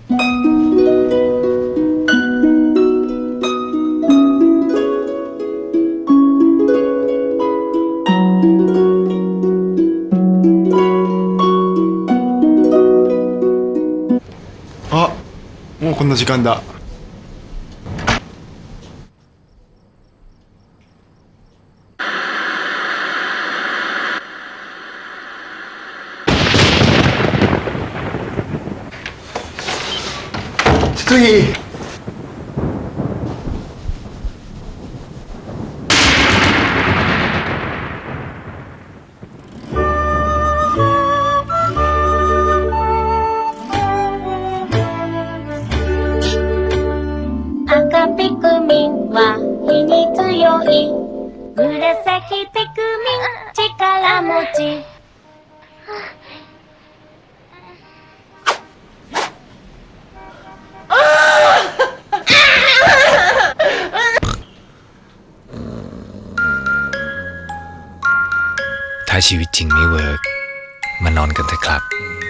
あ、もうこんな時間だ。ちょっといい？ 赤ピクミンは火に強い。紫ピクミン力持ち。 ถ้าชีวิตจริงไม่เวิร์กมานอนกันเถอะครับ